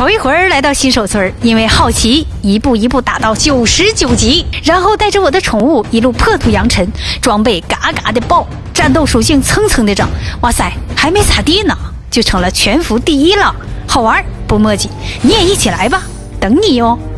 头一回来到新手村，因为好奇，一步一步打到99级，然后带着我的宠物一路破土扬尘，装备嘎嘎的爆，战斗属性蹭蹭的涨。哇塞，还没咋地呢，就成了全服第1了，好玩不墨迹，你也一起来吧，等你哟。